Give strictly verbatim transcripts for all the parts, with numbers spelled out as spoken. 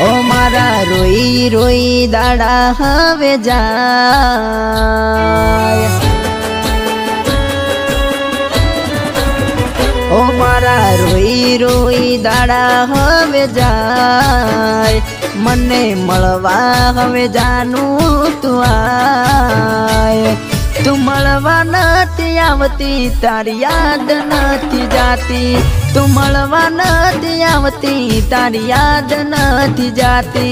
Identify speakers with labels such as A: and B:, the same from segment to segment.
A: ओ मारा रोई रोई दाड़ा हवे जाय। ओ मारा रोई रोई दाड़ा हवे जाय। मने मळवा हवे जानू तू आय। तू मळवा नथी आवती तारी याद नथी जाती। तू मळवा नथी आवती तारी याद नथी जाती।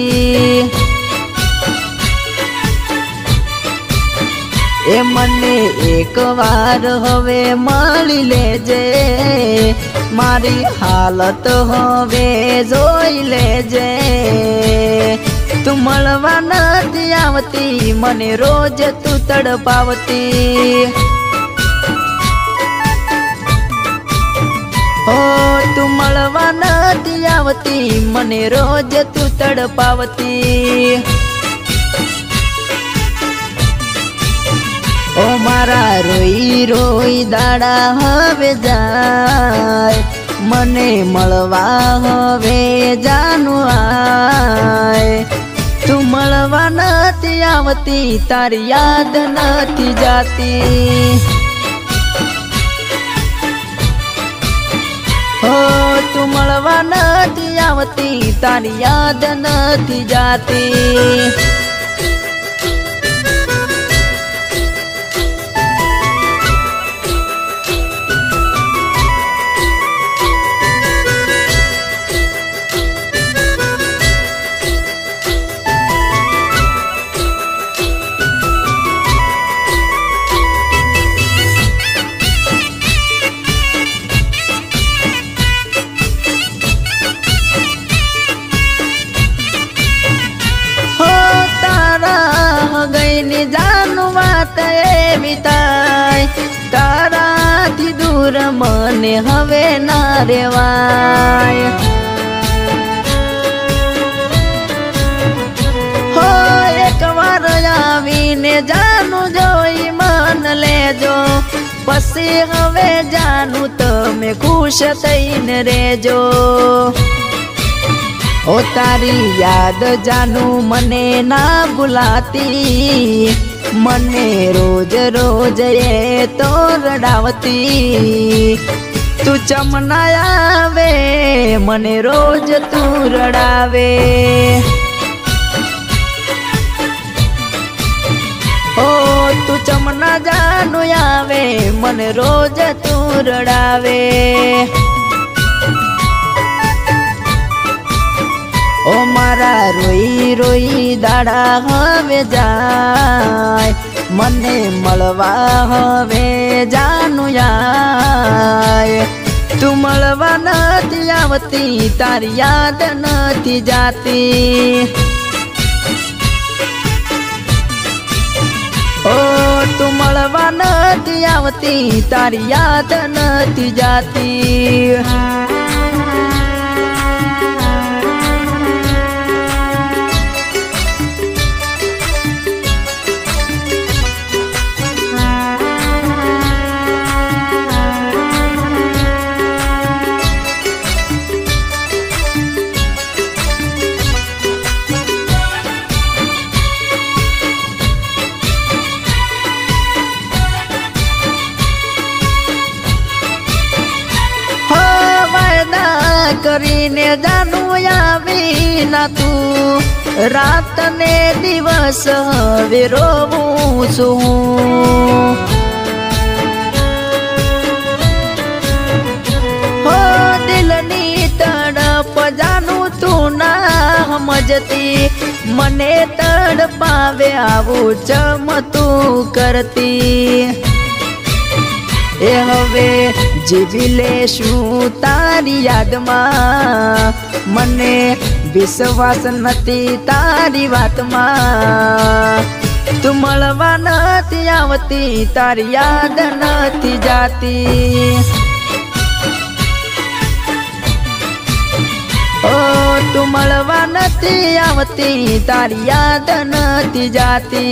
A: ए मने एक वार हवे मळी लेजे। मारी हालत हवे जोई लेजे। तू मळवा नथी आवती मने रोज तू तड़पावती। ओ तू मळवा नथी आवती मने रोज तू तड़पावती। ओ मारा रोई रोई दाड़ा हवे जाय। मने मळवा हवे जानू आय। तू मळवा नथी आवती तारी याद नथी जाती। हो तू मळवा नथी आवती तारी याद नथी जाती। जानू बात एवी थाय। ताराथी दूर मने हवे ना रेवाय। हो एक वार आवीने जानू जोई मन लेजो। पसी हवे जानू तमे खुश थईने रेजो। ओ तारी याद जानू मने ना भुलाती। मने रोज रोज ये तो रड़ावती। तू चमना आवे मने रोज तू रड़ावे। ओ तू चमना जानू आवे मने रोज तू रड़ावे। ओ मारा रोई रोई दाड़ा हवे जाय। मने मळवा हवे जानू आय। तू मळवा नथी आवती तारी याद नथी जाती। ओ तू मळवा नथी आवती तारी याद नथी जाती। करीने जानू आवी ना तू। रात ने दिवस हवे रोवूं छुं। हो दिलनी तड़प जानू तू ना समजती। मने तड़पावे आवू चम तू करती। ए हवे जीवी लेशुं तारी याद मां। मने विश्वास नथी तारी वात मां। तू मळवा नथी आवती तारी याद नथी जाती। ओ तू मळवा नथी आवती तारी याद नथी जाती।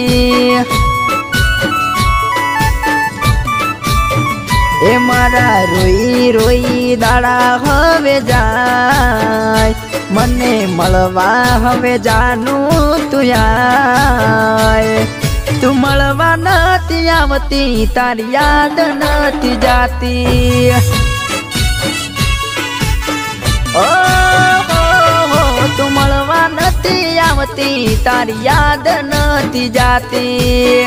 A: ए मारा रोई रोई दाड़ा हवे जाय। મને મળવા હવે જાનું તું આય તું મળવા નથી આવતી તારી યાદ નથી જાતી ઓ તું મળવા નથી આવતી તારી યાદ નથી જાતી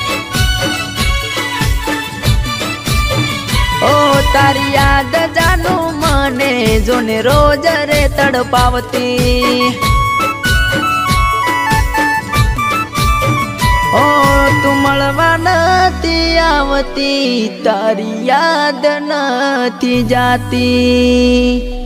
A: ઓ તારી યાદ જાનું મને જોને રોજ રે તડપાવતી ઓ તું મળવા નથી આવતી તારી યાદ નથી જાતી।